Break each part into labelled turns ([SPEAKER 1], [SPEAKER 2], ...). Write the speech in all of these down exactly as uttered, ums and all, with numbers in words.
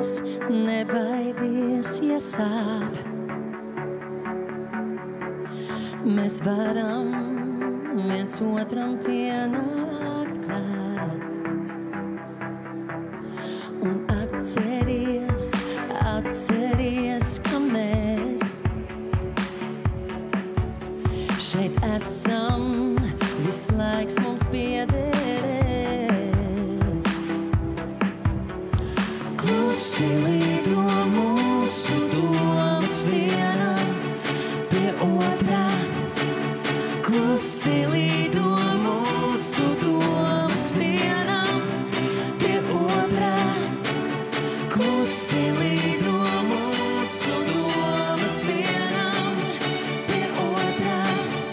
[SPEAKER 1] nebaidies, nebaidies, ja sāp. Mēs varam viens otram pienākt klāt. Un atceries, atceries, ka mēs šeit esam, viss laiks mums piederēs. Klusi lido mūsu domas vienam pie otrā. Klusi lido mūsu domas vienam pie otrā. Klusi lido mūsu domas vienam pie otrā.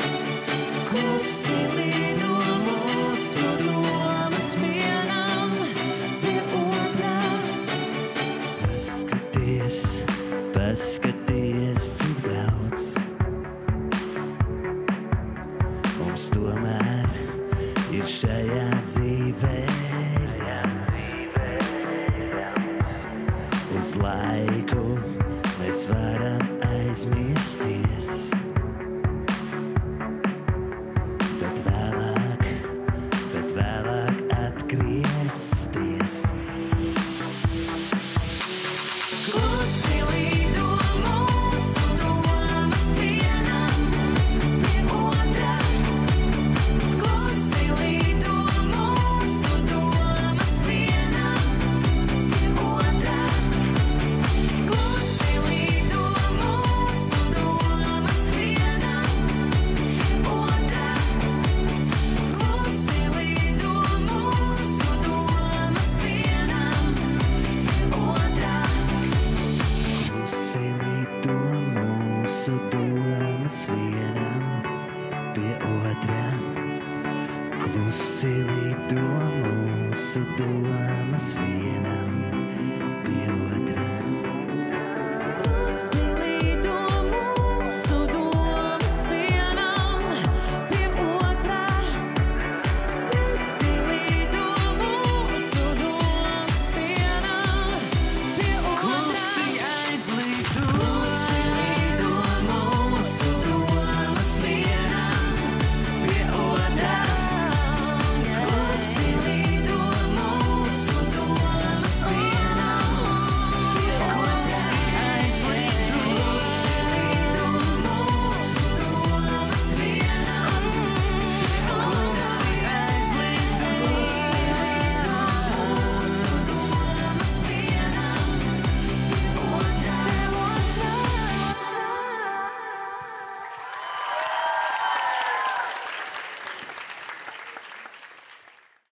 [SPEAKER 1] Klusi lido mūsu domas vienam pie otrā. Paskaties, paskaties, cik daudz mums tomēr ir šajā dzīvē ļauts. Uz laiku mēs varam aizmirsties, bet vēlāk, bet vēlāk atgriezties. Klusi lido mūsu domas vienam pie otrā. Klusi lido mūsu domas vienam pie otrā. Klusi lido mūsu domas vienam otrā. Klusi lido mūsu domas vienam otrā. Klusi lido mūsu domas vienam pie otrā. Klusi lido mūsu domas